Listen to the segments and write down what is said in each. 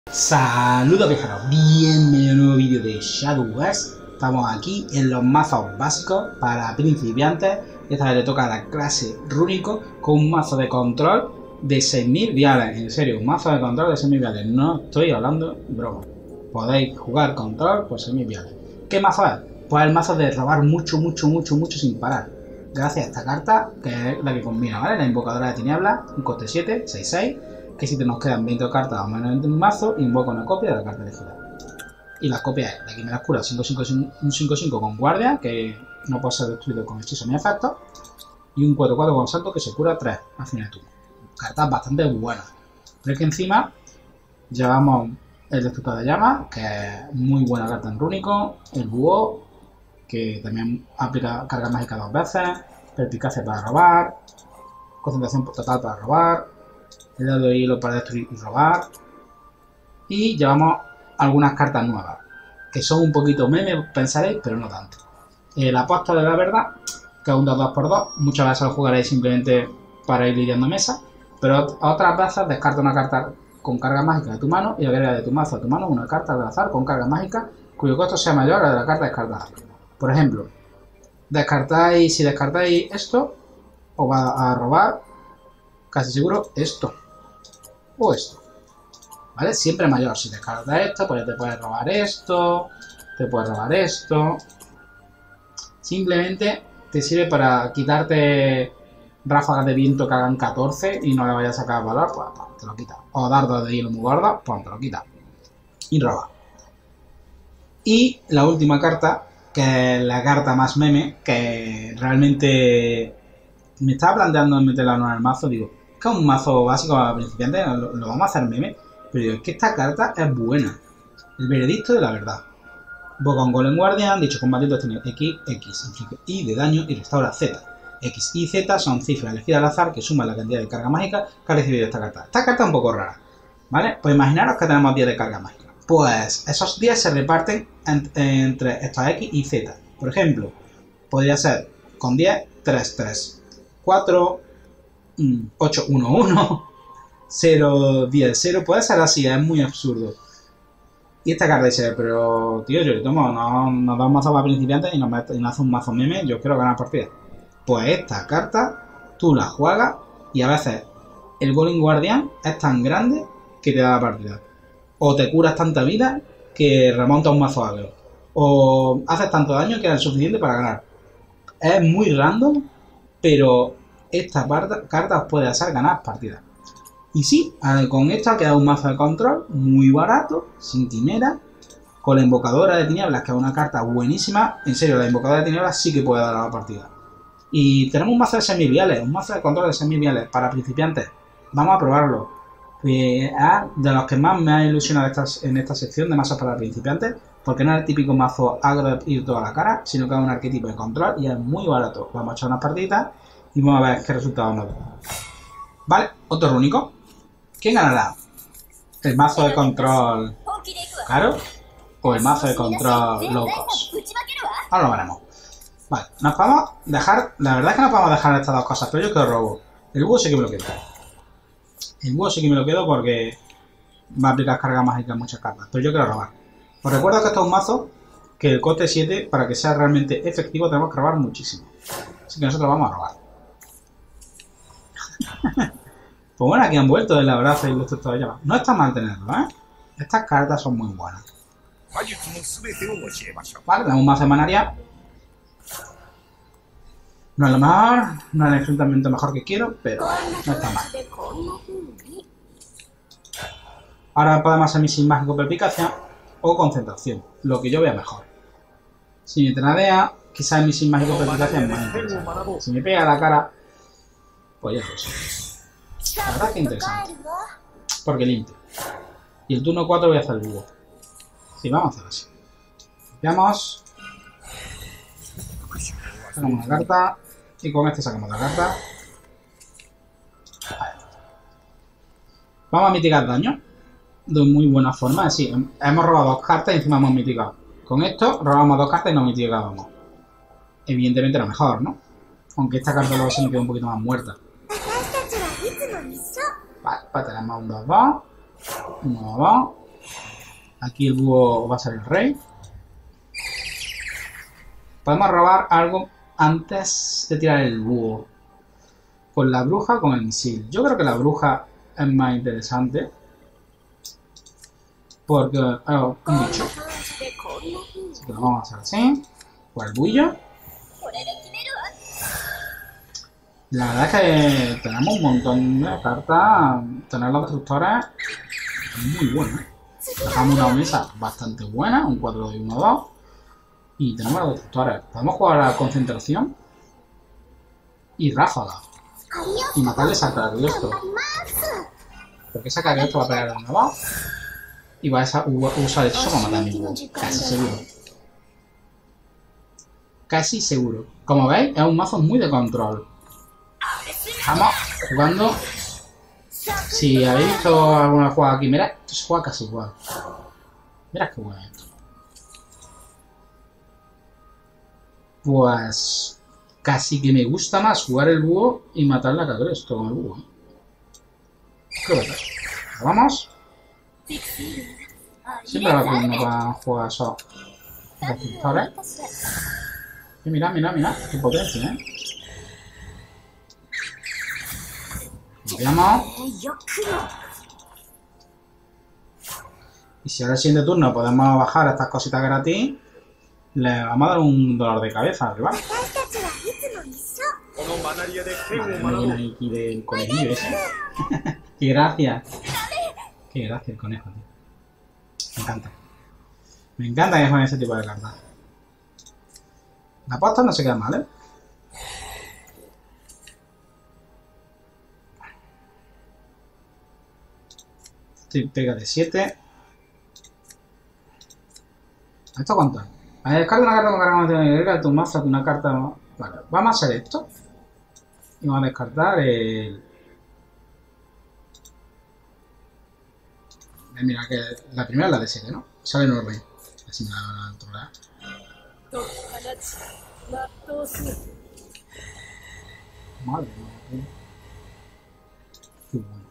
Saludos viajeros, bienvenido a un nuevo vídeo de Shadow Wars. Estamos aquí en los mazos básicos para principiantes. Esta vez le toca a la clase rúnico con un mazo de control de 6000 viales. En serio, un mazo de control de 6000 viales, no estoy hablando broma. Podéis jugar control por 6000 viales. ¿Qué mazo es? Pues el mazo de robar mucho sin parar. Gracias a esta carta, que es la que combina, ¿vale? La invocadora de tinieblas, un coste 7, 6-6. Que si te nos quedan 20 cartas o menos en un mazo, invoca una copia de la carta elegida. Y la copia es de Quimera Oscura, un 5-5 con guardia, que no puede ser destruido con hechizos ni efectos, y un 4-4 con salto que se cura 3 al final de turno. Cartas bastante buenas. Pero es que encima llevamos el Destructor de Llamas, que es muy buena carta en rúnico, el Búho, que también aplica carga mágica 2 veces, perspicacia para robar, concentración total para robar, el dado de hilo para destruir y robar. Y llevamos algunas cartas nuevas, que son un poquito meme, pensaréis, pero no tanto. El Apóstol de la Verdad, que es un 2-2x2, muchas veces lo jugaréis simplemente para ir lidiando mesa, pero otras veces descarta una carta con carga mágica de tu mano y agrega de tu mazo a tu mano una carta al azar con carga mágica cuyo costo sea mayor al de la carta descartada. Por ejemplo, si descartáis esto, os va a robar casi seguro esto o esto, ¿vale? Siempre mayor. Si descartas esto, pues te puedes robar esto, te puedes robar esto. Simplemente te sirve para quitarte ráfagas de viento que hagan 14 y no le vayas a sacar valor, pues te lo quitas. O dardos de hielo muy gordos, pues te lo quitas. Y roba. Y la última carta, que es la carta más meme, que realmente me estaba planteando meterla en el mazo, digo, que es un mazo básico para principiantes, lo vamos a hacer meme, pero digo, es que esta carta es buena. El veredicto de la verdad. Con Golem Guardian, dicho combatiente tiene X, inflige Y de daño y restaura Z. X y Z son cifras elegidas al azar que suman la cantidad de carga mágica que ha recibido esta carta. Esta carta es un poco rara, ¿vale? Pues imaginaros que tenemos 10 de carga mágica. Pues esos 10 se reparten entre estos X y Z. Por ejemplo, podría ser con 10, 3, 3, 4, 8, 1, 1, 0, 10, 0. Puede ser así, es muy absurdo. Y esta carta dice, pero tío, yo le tomo, no da un mazo para principiantes y no hace un mazo meme, yo quiero ganar partidas. Pues esta carta, tú la juegas y a veces el Golem Guardian es tan grande que te da la partida. O te curas tanta vida que remonta un mazo agro. O haces tanto daño que es el suficiente para ganar. Es muy random, pero esta carta os puede hacer ganar partidas. Y sí, con esta queda un mazo de control muy barato, sin quimera, con la invocadora de tinieblas, que es una carta buenísima. En serio, la invocadora de tinieblas sí que puede dar a la partida. Y tenemos un mazo de semiviales, un mazo de control de semiviales para principiantes. Vamos a probarlo. De los que más me ha ilusionado en esta sección de mazos para principiantes, porque no es el típico mazo agro de ir toda la cara, sino que es un arquetipo de control y es muy barato. Vamos a echar unas partiditas y vamos a ver qué resultados nos da. Vale, otro rúnico. ¿Quién ganará? ¿El mazo de control caro o el mazo de control low cost? Ahora lo veremos. Vale, nos podemos dejar... La verdad es que no podemos dejar estas dos cosas, pero yo quiero robo. El búho sí que me lo quedo. El búho sí que me lo quedo porque va a aplicar carga mágica en muchas cartas, pero yo quiero robar. Os recuerdo que esto es un mazo que el coste 7, para que sea realmente efectivo, tenemos que robar muchísimo. Así que nosotros vamos a robar. Pues bueno, aquí han vuelto el abrazo y los Destructor de Llamas. No está mal tenerlo, ¿eh? Estas cartas son muy buenas. Vale, tenemos un mazo de manaria. No es lo mejor, no es el enfrentamiento mejor que quiero, pero no está mal. Ahora podemos hacer misil mágico perspicacia o concentración, lo que yo vea mejor. Si me tenadea, quizás el misil mágico perspicacia es más interesante. Si me pega a la cara, pues ya eso. La verdad que interesante. Porque limpio. Y el turno 4 voy a hacer el búho. Sí, vamos a hacer así. Veamos. Sacamos una carta. Y con este sacamos la carta. Vamos a mitigar daño. De muy buena forma. Es decir, hemos robado 2 cartas y encima hemos mitigado. Con esto robamos 2 cartas y no mitigábamos. Evidentemente lo mejor, ¿no? Aunque esta carta luego se me queda un poquito más muerta. Vale, pues tenemos un 2-2. 1-2. Aquí el búho va a ser el rey. Podemos robar algo antes de tirar el búho. Con la bruja o con el misil. Yo creo que la bruja es más interesante. Porque... Oh, un bicho. Así que lo vamos a hacer así. Por el bullo. La verdad es que tenemos un montón de cartas. Tener los destructores es muy bueno. Dejamos una mesa bastante buena. Un 4 de 1-2. Y tenemos los destructores. Podemos jugar a la concentración. Y ráfaga. Y matarle esa Cagliostro. Porque esa Cagliostro va a pegar de nuevo. Y va a usar el hechizo para matar a mi búho. Casi seguro. Casi seguro. Como veis, es un mazo muy de control. Estamos jugando. Si habéis visto alguna jugada aquí, mira, esto se juega casi igual. Mira qué bueno esto. Pues casi que me gusta más jugar el búho y matar la Cagliostro con el búho. ¿Qué pasa? Vamos. Siempre va a uno para jugar esos destructores. Y mira, qué potencia, Veamos. Y si ahora el siguiente turno podemos bajar estas cositas gratis, le vamos a dar un dolor de cabeza al rival. Madre mía, aquí del conejillo ese. Qué gracia. Qué gracia el conejo, tío. Me encanta. Me encanta que jueguen ese tipo de cartas. La posta no se queda mal, Pega de 7. ¿Esto cuánto es? A ver, descarta una carta con carga de agrega tu mazo una carta. Vale, vamos a hacer esto. Y vamos a descartar el. Mira, que la primera es la de 7, ¿no? Sale en orden. Así me la van a controlar. Madre mía. Qué bueno.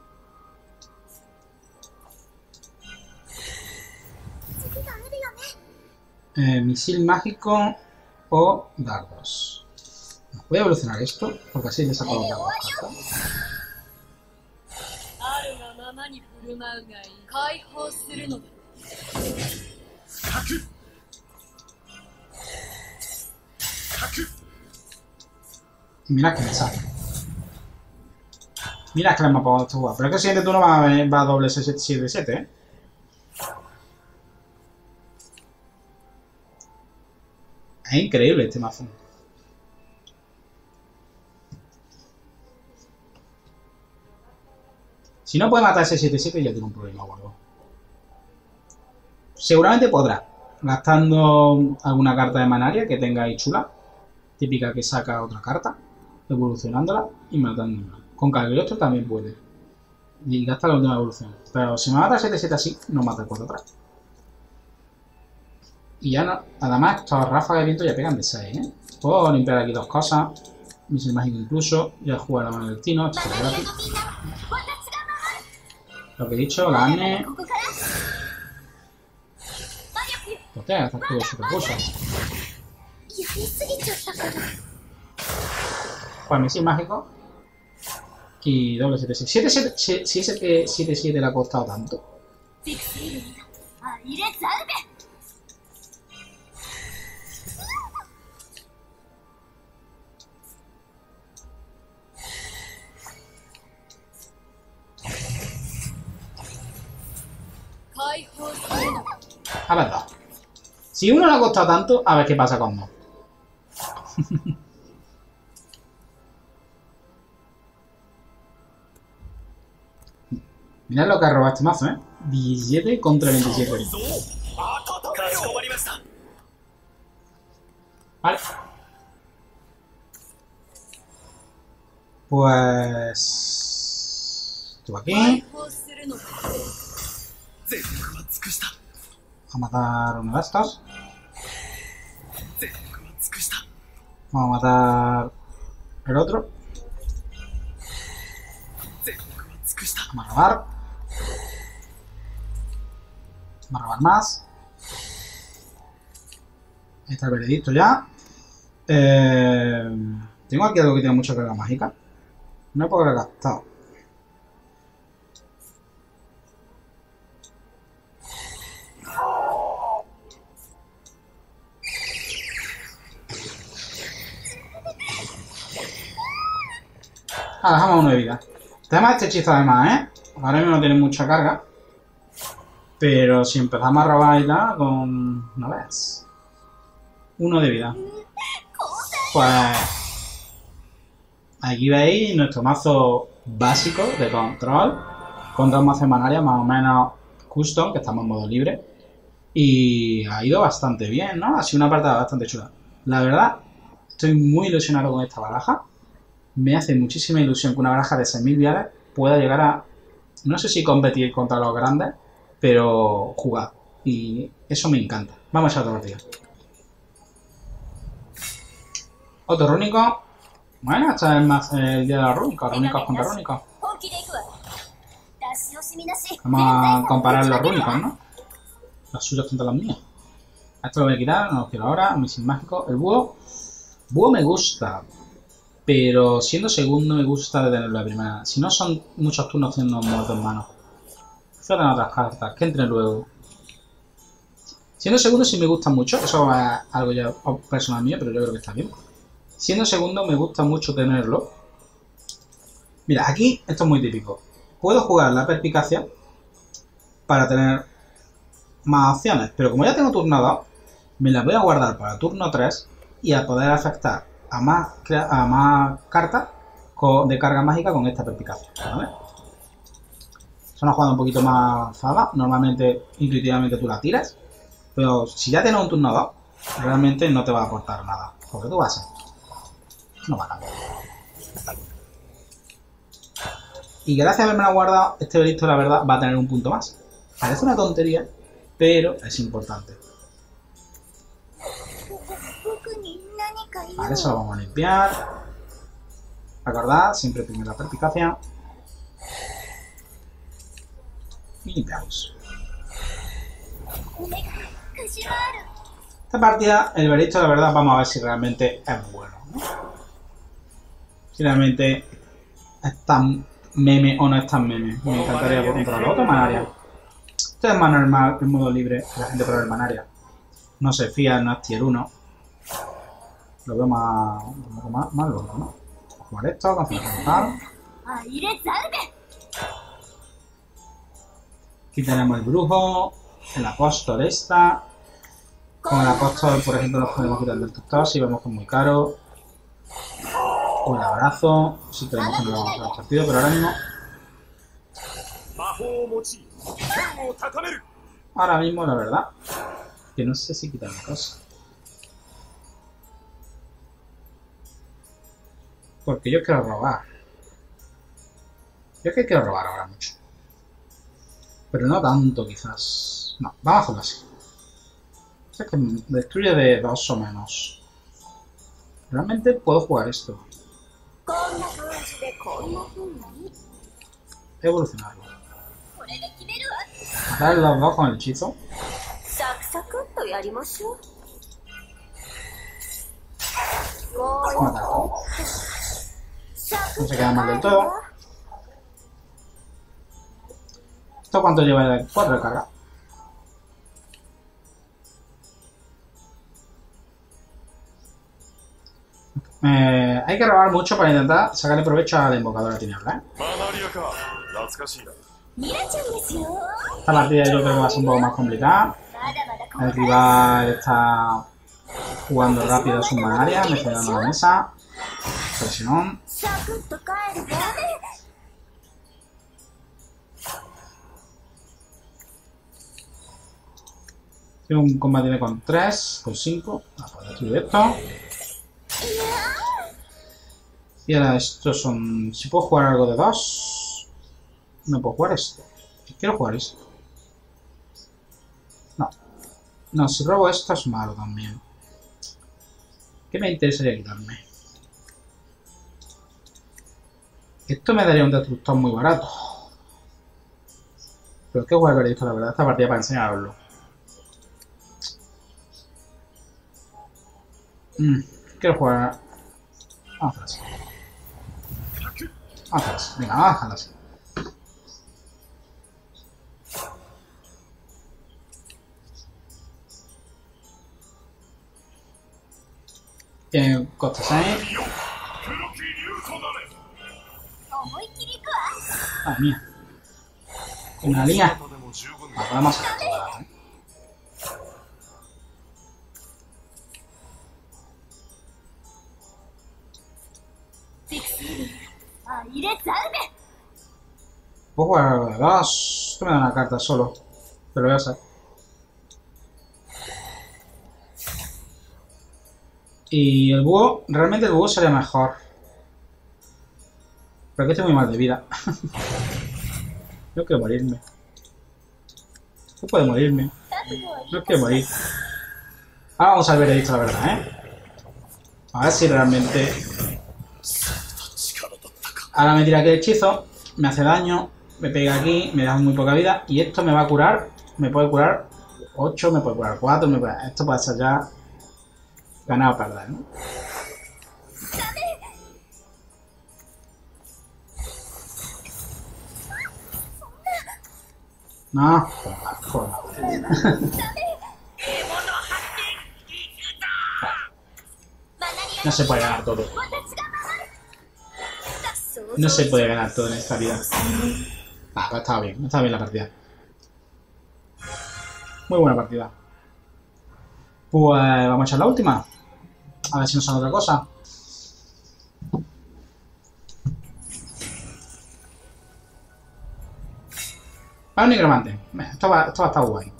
Misil mágico o dardos. Voy a evolucionar esto, porque así le saco los dardos. Y mira que me sale. Mira que le hemos pagado esta jugada. Pero es que el siguiente turno va a doble 7-7, Es increíble este mazo. Si no puede matar ese 7-7 ya tiene un problema o algo. Seguramente podrá. Gastando alguna carta de Manaria que tenga ahí chula. Típica que saca otra carta. Evolucionándola y matándola. Con Cagliostro también puede. Y gasta la última evolución. Pero si me mata el 7-7 así, no mata el 4-3. Y ya no. Además, estos ráfagas de viento ya pegan de 6, Puedo limpiar aquí dos cosas. Misil mágico incluso. Ya jugar a la mano del Tino. Esto es gratis. Lo que he dicho, la ANE. Hostia, está todo super pulso. Pues misil mágico. Y doble 7-7. Si ese que 7-7 le ha costado tanto. A ver, dos. Si uno le ha costado tanto, a ver qué pasa con dos. Mirad lo que ha robado este mazo, 17 contra 27. Vale. Pues... Tú aquí. Vamos a matar uno de estos. Vamos a matar el otro. Vamos a robar. Va a robar más. Ahí está el veredicto ya. Tengo aquí algo que tiene mucha carga mágica. No puedo haber gastado. Ah, dejamos uno de vida. Tenemos este hechizo además, ¿eh? Ahora mismo no tiene mucha carga. Pero si empezamos a robar y tal, con... ¿no ves? Uno de vida. Pues... aquí veis nuestro mazo básico de control. Contra un mazo de Manaria más o menos custom, que estamos en modo libre. Y ha ido bastante bien, ¿no? Ha sido una partida bastante chula. La verdad, estoy muy ilusionado con esta baraja. Me hace muchísima ilusión que una baraja de 6.000 viales pueda llegar a... no sé si competir contra los grandes, pero jugar. Y eso me encanta. Vamos a echar otra partida. Otro rúnico. Bueno, este es el día de los rúnicos. Rúnicos contra rúnicos. Vamos a comparar los rúnicos, ¿no? Los suyos contra los míos. Esto lo voy a quitar, no lo quiero ahora. Misil mágico. El búho. Búho me gusta. Pero siendo segundo me gusta de tenerlo de primera. Si no son muchos turnos haciendo muertos en mano. Prefiero tener otras cartas. Que entre luego. Siendo segundo sí me gusta mucho. Eso es algo ya personal mío, pero yo creo que está bien. Siendo segundo me gusta mucho tenerlo. Mira, aquí esto es muy típico. Puedo jugar la perspicacia para tener más opciones. Pero como ya tengo turno 2, me la voy a guardar para turno 3 y a poder afectar a más cartas de carga mágica con esta perspicacia, ¿vale? Es una jugada un poquito más fada. Normalmente, intuitivamente tú la tiras. Pero si ya tienes un turno 2, realmente no te va a aportar nada. Porque tú vas a hacer. No va a cambiar. Y gracias a haberme la guardado, este veredicto, la verdad, va a tener un punto más. Parece una tontería, pero es importante. Vale, eso lo vamos a limpiar. Recordad, siempre primero la perspicacia. Y limpiamos. Esta partida, el veredicto, la verdad, vamos a ver si realmente es bueno, ¿no? Si realmente es tan meme o no es tan meme. Me encantaría por contra la otra Manaria. Esto es más normal, en modo libre, la gente prueba el Manaria. No se fía, no es tier 1. Lo veo más loco, ¿no? Vamos a jugar esto, confirmar. Aquí tenemos el brujo, el apóstol esta. Con el apóstol, por ejemplo, nos podemos quitar del tutor si vemos que es muy caro. O el abrazo, si queremos que no lo vamos a hacer partido, pero ahora mismo la verdad, que no sé si quitarme cosas. Porque yo quiero robar. Yo es que quiero robar ahora mucho. Pero no tanto, quizás. No, vamos a hacerlo así. Es que destruye de 2 o menos. Realmente puedo jugar esto. Evolucionarlo. Matar los dos con el hechizo. Matar todo. No se queda mal del todo. ¿Esto cuánto lleva? 4 de carga. Hay que robar mucho para intentar sacarle provecho a la invocadora tiniebla, ¿eh? Esta partida yo creo que va a ser un poco más complicada. El rival está jugando rápido a su Manaria, metiendo la mesa. Presionón. Tiene un combate con 3, con 5. Vamos a destruir esto. Y ahora estos son... Si puedo jugar algo de 2... No puedo jugar esto. Quiero jugar esto. No. No, si robo esto es malo también. ¿Qué me interesaría quitarme? Esto me daría un destructor muy barato. Pero qué guay haber visto, la verdad, esta partida para enseñaroslo. Quiero jugar. Vamos a hacer así. Vamos a hacer así. Venga, vamos a dejarlo así. Tiene coste 6. Madre mía. Tiene una línea. La podemos hacer toda, ¿eh? Puedo jugar algo de 2. Esto me da una carta solo. Pero voy a hacer. Y el búho, realmente el búho sería mejor. Pero que estoy muy mal de vida. No quiero morirme. No puedo morirme. No quiero morir. Ahora vamos al veredicto, la verdad, ¿eh? A ver si realmente... Ahora me tira aquí el hechizo, me hace daño, me pega aquí, me da muy poca vida. Y esto me va a curar, me puede curar 8, me puede curar 4, me puede... Esto puede ser ya... Ganar o perder, ¿no? No, joder. No se puede ganar todo. No se puede ganar todo en esta vida. Ah, pues estaba bien la partida. Muy buena partida. Pues vamos a echar la última. A ver si nos sale otra cosa. Ah, un nigromante. Esto va a estar guay.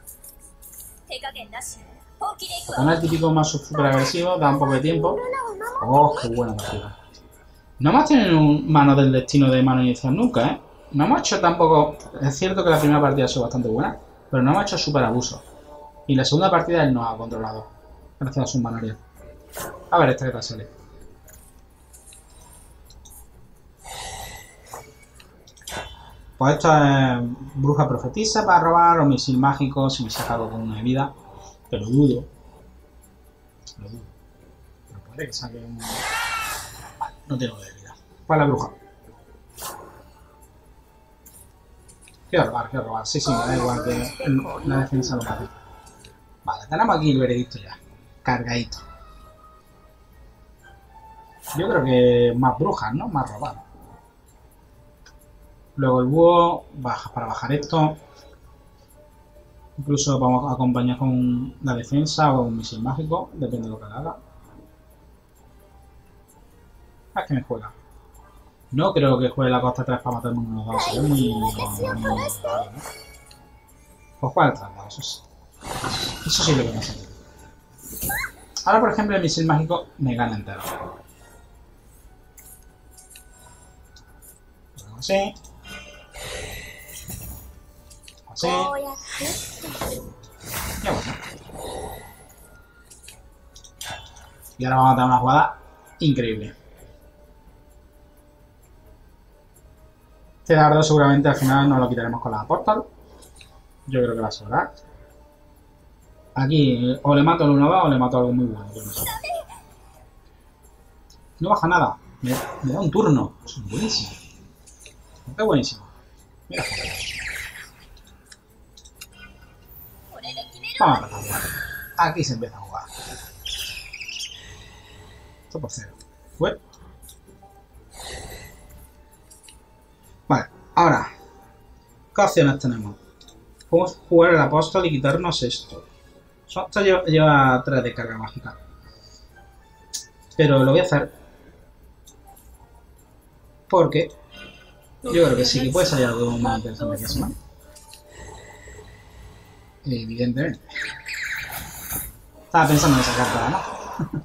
Con el típico más super agresivo, da un poco de tiempo. Oh, qué buena partida. No hemos tenido un mano del destino de mano inicial nunca, ¿eh? No hemos hecho tampoco... Es cierto que la primera partida ha sido bastante buena, pero no hemos hecho super abuso. Y la segunda partida él nos ha controlado. Gracias a su manoría. A ver, esta que tal sale. Pues esto es bruja profetisa para robar o misil mágico si me saca algo con una vida. Pero dudo. Lo dudo. Pero puede que saque un... Vale, no tengo debilidad. Para la bruja. Quiero robar. Sí, me da igual que la defensa lo mate. Vale, tenemos aquí el veredicto ya. Cargadito. Yo creo que más brujas, ¿no? Más robar. Luego el búho, para bajar esto. Incluso vamos a acompañar con la defensa o un misil mágico, depende de lo que haga. Es que me juega. No creo que juegue la costa 3 para matarme uno o dos. Es muy... Pues juega el traslado, eso sí. Eso sí lo que me hace. Ahora, por ejemplo, el misil mágico me gana entero. Así. Así. Ya bueno. Y ahora vamos a dar una jugada increíble. Este dardo seguramente al final nos lo quitaremos con la portal. Yo creo que va a sobrar. Aquí o le mato al 1-2 o le mato algo muy bueno. Yo no sé. No baja nada. Me da un turno. Es buenísimo. Qué buenísimo. Mira. Vamos a empezar a jugar. Aquí se empieza a jugar. Esto por 0. Bueno. Vale, ahora. ¿Qué opciones tenemos? Podemos jugar el apóstol y quitarnos esto. Esto lleva 3 de carga mágica. Pero lo voy a hacer. Porque yo creo que sí que puede salir algo más interesante que eso, ¿no? Evidentemente. Estaba pensando en esa carta, ¿no?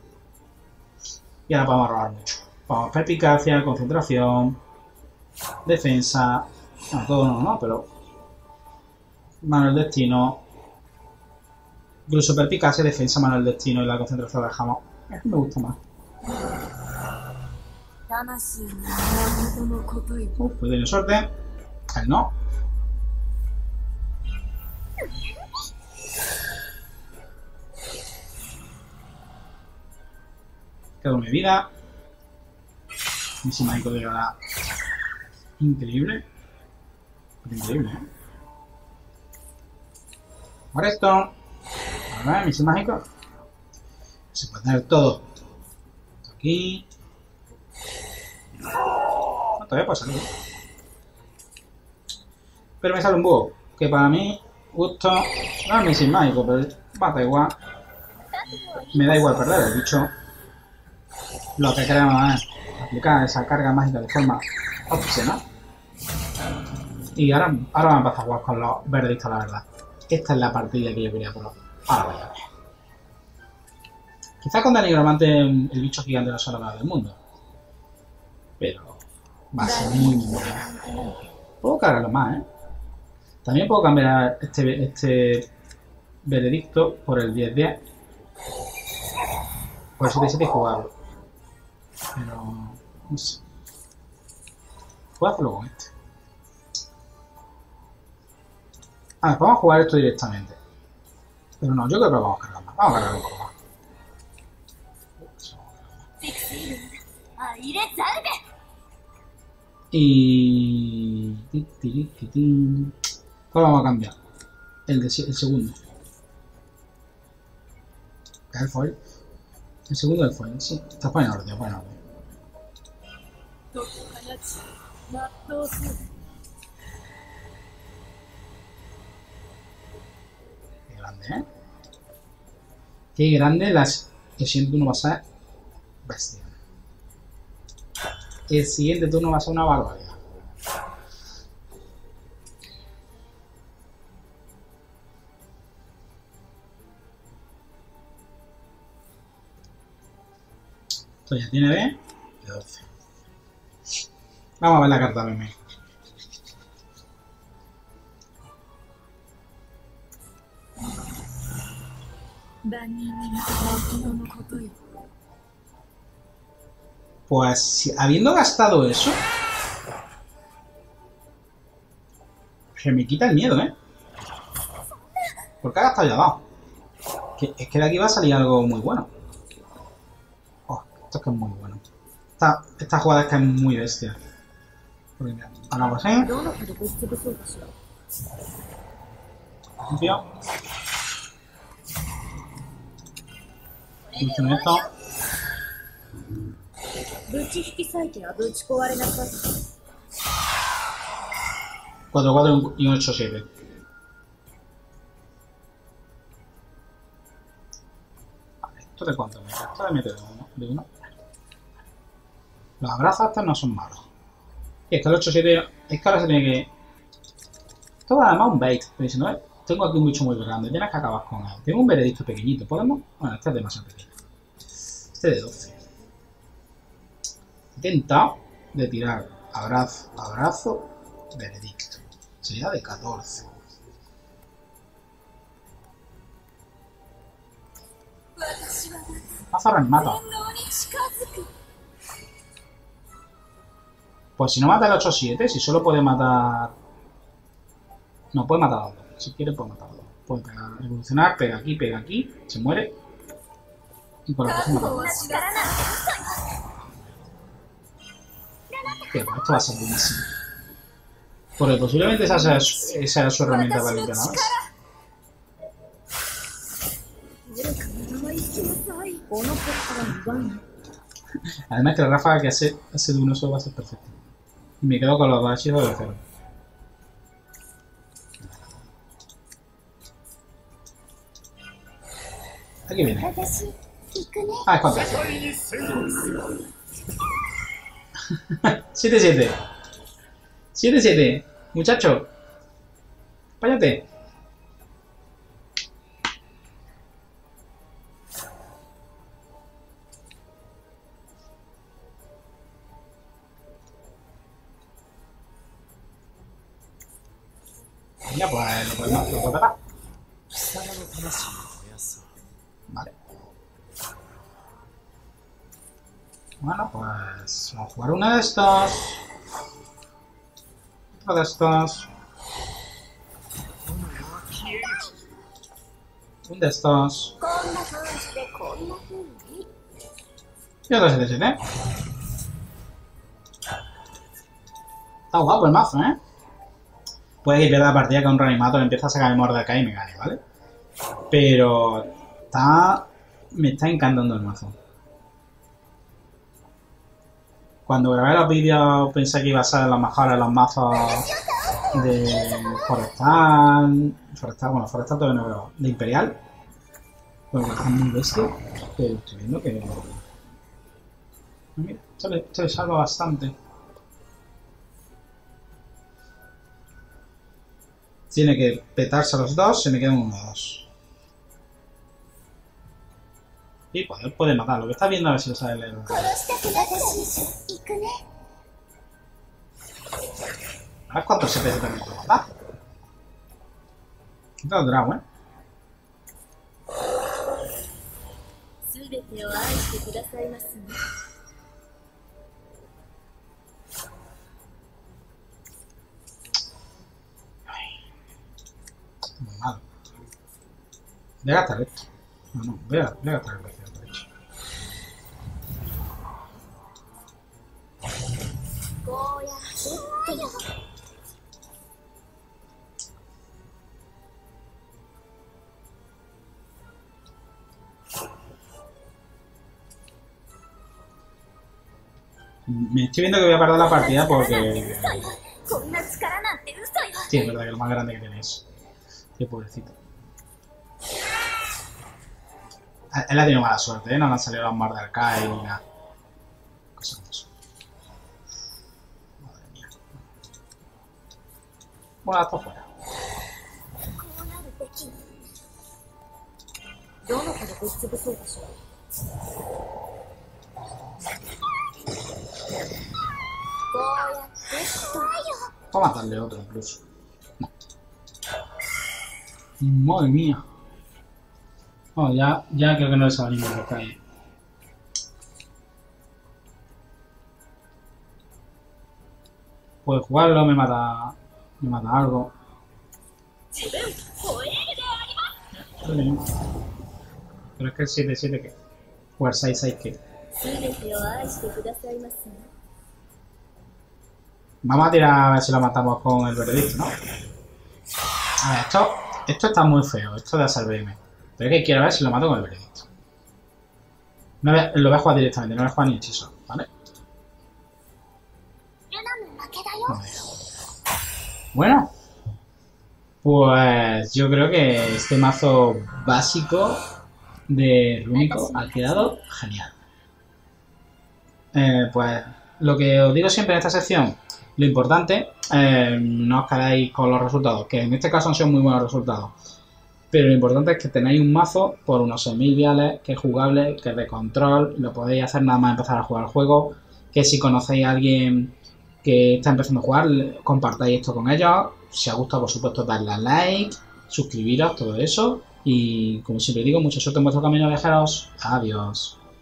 Y ahora podemos robar mucho. Vamos, perspicacia, concentración, defensa. No, todo no, pero mano del destino. Incluso perspicacia, defensa, mano del destino y la concentración la dejamos. Es que me gusta más. Pues tiene suerte. Él no. Quedo mi vida. Misi mágico de ahora. Increíble. Increíble, ¿eh? Por esto. A ver, misi mágico. Se puede tener todo. Esto aquí. No, todavía puede salir. Pero me sale un búho. Que para mí, justo. No es misi mágico, pero va da igual. Me da igual perder, el bicho. Lo que queremos es aplicar esa carga mágica de forma opcional. Y ahora vamos a empezar a jugar con los verdictos, la verdad. Esta es la partida que yo quería probar. Ahora voy a ver. Quizás con Denigromante el bicho gigante no sea lo mejor del mundo. Pero va a ser muy bueno. Puedo cargarlo más, ¿eh? También puedo cambiar este veredicto por el 10-10. Por el 7-7 y jugarlo. Pero no sé. Puedo hacerlo con este. Vamos a jugar esto directamente. Pero no, yo creo que lo vamos a cargar más. Vamos a cargar un poco más. Y... ¿cuál vamos a cambiar? El segundo. ¿El foil? El segundo del foil, sí. Está en orden, está en orden. Qué grande, ¿eh? Qué grande el siguiente turno va a ser bestia. El siguiente turno va a ser una barbaridad. Esto ya tiene B de 12. Vamos a ver la carta BM. Pues si, habiendo gastado eso, se me quita el miedo, ¿eh? Porque ha gastado ya dado. Es que de aquí va a salir algo muy bueno. Oh, esto es que es muy bueno. Esta jugada es que es muy bestia. Porque mira, hagamos así. Limpio. Funciona esto. ぶち引き裂いてはぶち壊れなさい。 4-4 y un 8-7. Vale, ¿esto de cuánto mete? Esto de meter de uno. Los abrazos estos no son malos. Y es que el 8-7... Es que ahora se tiene que... Esto va además un bait. Estoy diciendo, tengo aquí un bicho muy grande, tienes que acabar con él. Tengo un veredicto pequeñito, ¿podemos? Bueno, este es demasiado pequeño. Este de 12. He intentado de tirar abrazo, veredicto. Sería de 14. Mazarra ni mata. Pues si no mata el 8-7, si solo puede matar... No, puede matar a los dos. Si quiere puede matar a los dos. Puede pegar, evolucionar, pega aquí, se muere. Y por la próxima mata a los dos. Tío, pues esto va a ser buenísimo. Porque posiblemente esa sea su herramienta para limpiar nada más. Además que la ráfaga que hace de uno solo va a ser perfecta. Y me quedo con los dos hechizos de 0. Aquí viene. Ah, es contra. 7-7. 7-7. Muchacho. Váyate. Ya, pues lo puedo pegar. Vale. Bueno, pues vamos a jugar una de estas. Otra de estas. Un de estos. こんな感じでこんな風に。 Y otro 7-7. Está guapo el mazo, ¿eh? Puede que pierda la partida con un Reanimator, empieza a sacar el Mordecai y me gane, ¿vale? Pero me está encantando el mazo. Cuando grabé los vídeos pensé que iba a ser los mejores los mazos de Forestal. Bueno, Forestal todavía no veo. De Imperial. Porque está muy bestia. Pero estoy viendo que... Mira, se le salva bastante. Tiene que petarse a los dos, se me quedan uno o dos. Y puede matar. Lo que está viendo a ver si lo sabe leer. A ver cuántos se también puede matar. Quita el dragón, ¿eh? すべてを愛してくださいますね。 Muy mal. Voy a gastar esto. No, voy a gastar el precio de hecho. こうやって。 Me estoy viendo que voy a perder la partida porque... こんな力なんて嘘よ。 Sí, es verdad que lo más grande que tiene es... Qué pobrecito. Él ha tenido mala suerte, ¿eh? No le han salido los Mordecai ni nada. Cosa como eso. Madre mía. Bueno, hasta afuera. こうなるべき。どの子でぶっ潰そうでしょう。こうやってと。 Vamos a matarle otro incluso. No. Madre mía. Oh, ya creo que no les salimos de calle. Puedo jugarlo, me mata algo. Pero es que el 7-7 que. O el 6-6 que. Vamos a tirar a ver si lo matamos con el veredicto, ¿no? A ver, esto está muy feo, esto de hacer BM. Pero es que quiero ver si lo mato con el veredicto. Lo voy a jugar directamente, no voy a jugar ni hechizo, ¿vale? No. Bueno. Pues yo creo que este mazo básico de Rúnico ha quedado genial. Pues lo que os digo siempre en esta sección, lo importante, no os quedéis con los resultados, que en este caso han sido muy buenos resultados. Pero lo importante es que tenéis un mazo por unos 6.000 viales, que es jugable, que es de control, lo podéis hacer nada más empezar a jugar el juego, que si conocéis a alguien que está empezando a jugar, compartáis esto con ellos, si os gusta por supuesto darle a like, suscribiros, todo eso, y como siempre digo, mucha suerte en vuestro camino viajeros, adiós.